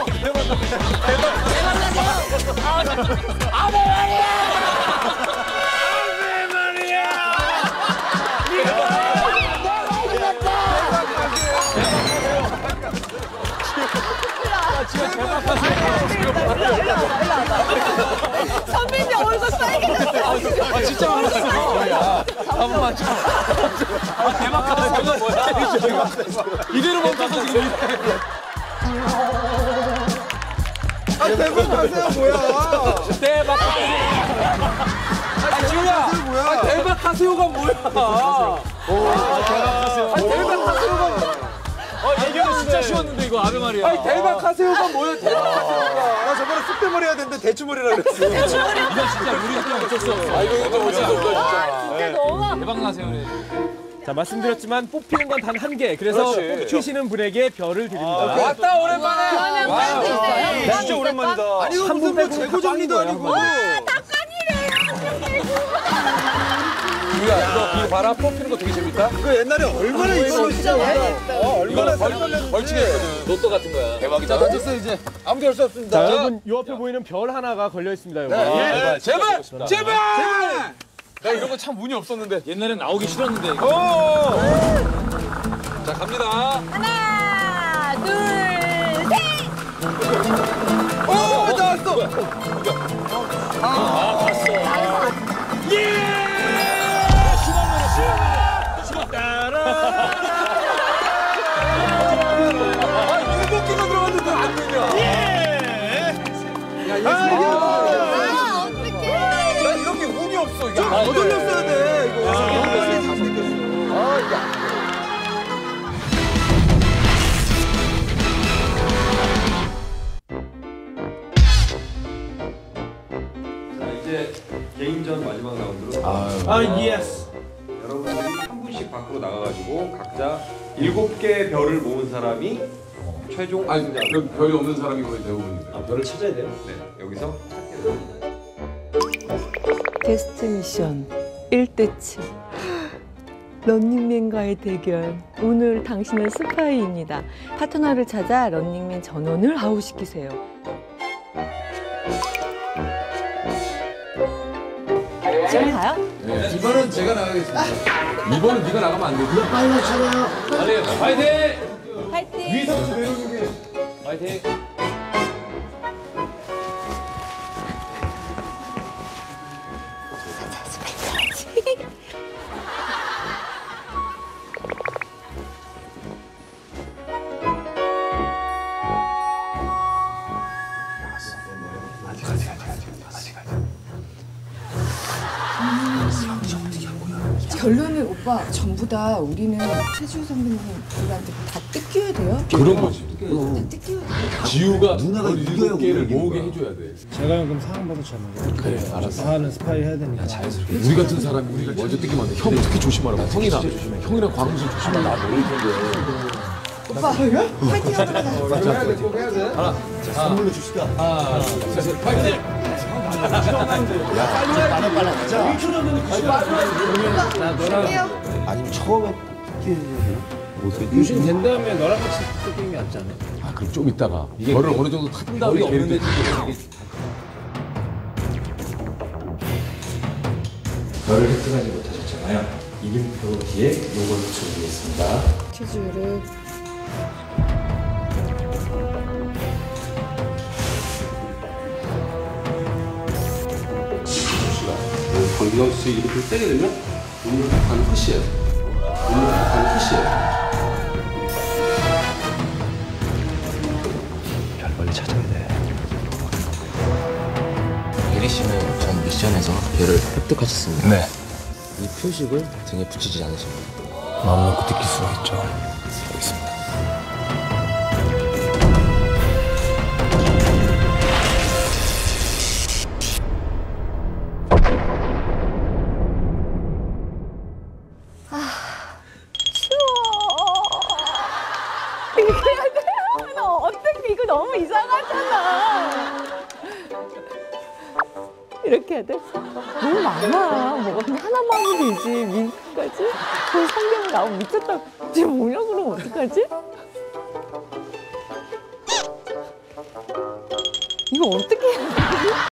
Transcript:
선배님 얼굴 빨개졌어. 아 진짜 많았어. 잠깐만. 대박하다. 이거 뭐야? 이대로 멈춰서 지금. 아 대박 하세요 뭐야? 대박. 아 지우야. 아 대박 하세요가 뭐야? 대박 하세요. 대박 하세요가 뭐야? 이게 진짜 쉬웠는데 이거 아베 말이야. 아니 대박 하세요가 뭐야? 대박 하세요가. 나 저번에 쑥대머리 해야 되는데 대추머리라 그랬어. 대추머리. 이거 진짜 우리 어쩔 수 없어. 아 이거 또 어쩔 수 없다 진짜. 진짜 너무. 대박 나세요. 자, 말씀드렸지만 뽑히는 건 단 한 개. 그래서 뽑히시는 분에게 별을 드립니다. 왔다 오랜만에. 그러면 빵도 있어요? 진짜 오랜만이다. 아니 이거 한 무슨 분 뭐 빼고 재고 정리도 아니고. 야 이거 봐라 뽑히는 거 되게 재밌다. 이거 옛날에 얼마나 이거 진짜 얼마나 벌칙했거든. 로또 같은 거야. 대박이다. 던졌어 이제 아무도 할 수 없습니다. 자, 여러분 요 앞에 보이는 별 하나가 걸려 있습니다. 여기. 예. 제발 제발. 나 이런 거 참 운이 없었는데. 옛날엔 나오기 싫었는데. 이거. 자 갑니다. 하나, 둘, 셋. 오 나왔어. 봤어. 예. 일곱 개가 들어갔는데 안 되냐? 야 이거 어떡해. 나 이렇게 운이 없어. 좀 더 돌렸어야 돼 이거. 이제 개인전 마지막 라운드로 예스. 여러분들이 한 분씩 밖으로 나가가지고 각자 7개의 별을 모은 사람이 최종 우승자. 별이 없는 사람이 거의 대부분인데. 별을 찾아야 돼요? 네, 여기서 찾게 됩니다. 게스트 미션 1대7 런닝맨과의 대결. 오늘 당신은 스파이입니다. 파트너를 찾아 런닝맨 전원을 아웃시키세요. 지금 가요? 이번은 제가 나가겠습니다. 이번은 네가 나가면 안 돼. 빨리 하잖아요. 빨리 파이팅. 파이팅. 위에서부터 내려오는 게. 파이팅. 결론은 오빠 전부 다 우리는 최지우 선배님들한테 다 뜯겨야 돼요? 그런 거지. 다 뜯겨야 돼요? 지우가 누나가 7개를 모으게 해줘야 돼. 제가 그럼 상황 봐서 잡는 거. 그래, 알았어. 나는 스파이 해야 되니까. 자연스럽게. 우리 같은 사람이 우리가 먼저 뜯기면 안 돼. 형 특히 조심하라고. 형이랑 광수 조심하라. 나 모를 텐데. 오빠 파이팅 하도록 하자. 해야 돼, 꼭 해야 돼. 선물로 줍시다. 하나, 둘, 셋, 파이팅. 아니면 처음에 유신 된 다음에 너랑 같이 뜯기는 게 낫지 않아? 아 그럼 좀 이따가 별을 어느 정도 타든 다음에 걔를 별을 획득하지 못하셨잖아요. 이름표 뒤에 요거를 붙여드리겠습니다. 최지우를 강기광 씨 이렇게 때게 되면 오늘 가는 끝이에요. 오늘 가는 끝이에요. 별 빨리 찾아야 돼. 예리 씨는 전 미션에서 별을 획득하셨습니다. 네. 이 표식을 등에 붙이지 않으십니다. 마음 놓고 느낄 수가 있죠. 알겠습니다. 이렇게 해야 돼? 나 어떻게 이거 너무 이상하잖아. 이렇게 해야 돼? 너무 많아. 뭐가 그냥 하나만 하면 되지. 민까지? 그 성경을 나오면 미쳤다. 지금 뭐냐 그러면 어떡하지? 이거 어떻게 해야 돼?